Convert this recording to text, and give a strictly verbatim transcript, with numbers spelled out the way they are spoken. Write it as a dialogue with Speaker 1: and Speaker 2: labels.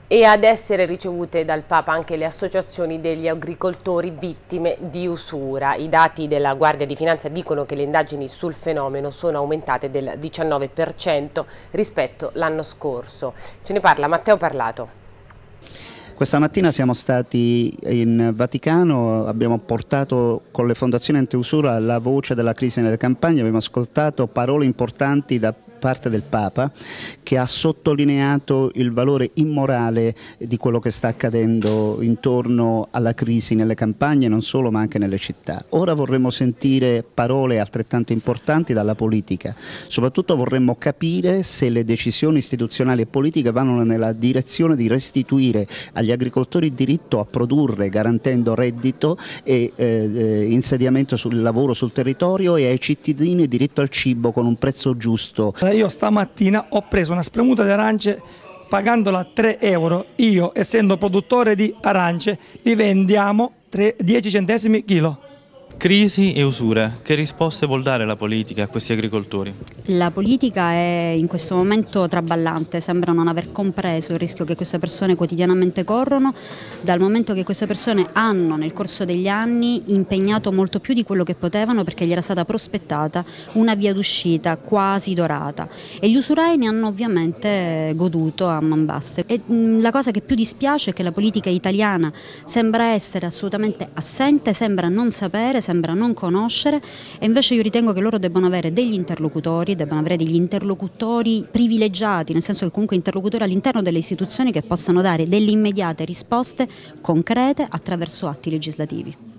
Speaker 1: E ad essere ricevute dal Papa anche le associazioni degli agricoltori vittime di usura. I dati della Guardia di Finanza dicono che le indagini sul fenomeno sono aumentate del diciannove per cento rispetto all'anno scorso. Ce ne parla Matteo Parlato.
Speaker 2: Questa mattina siamo stati in Vaticano, abbiamo portato con le fondazioni antiusura la voce della crisi nelle campagne, abbiamo ascoltato parole importanti da parte del Papa, che ha sottolineato il valore immorale di quello che sta accadendo intorno alla crisi nelle campagne, non solo ma anche nelle città. Ora vorremmo sentire parole altrettanto importanti dalla politica, soprattutto vorremmo capire se le decisioni istituzionali e politiche vanno nella direzione di restituire agli agricoltori il diritto a produrre garantendo reddito e eh, insediamento sul lavoro sul territorio e ai cittadini il diritto al cibo con un prezzo giusto.
Speaker 3: Io stamattina ho preso una spremuta di arance pagandola tre euro, io essendo produttore di arance li vendiamo dieci centesimi chilo.
Speaker 4: Crisi e usure, che risposte vuol dare la politica a questi agricoltori?
Speaker 5: La politica è in questo momento traballante, sembra non aver compreso il rischio che queste persone quotidianamente corrono, dal momento che queste persone hanno nel corso degli anni impegnato molto più di quello che potevano perché gli era stata prospettata una via d'uscita quasi dorata e gli usurai ne hanno ovviamente goduto a man basse. E la cosa che più dispiace è che la politica italiana sembra essere assolutamente assente, sembra non sapere, sembra non conoscere e invece io ritengo che loro debbano avere degli interlocutori, debbano avere degli interlocutori privilegiati, nel senso che comunque interlocutori all'interno delle istituzioni che possano dare delle immediate risposte concrete attraverso atti legislativi.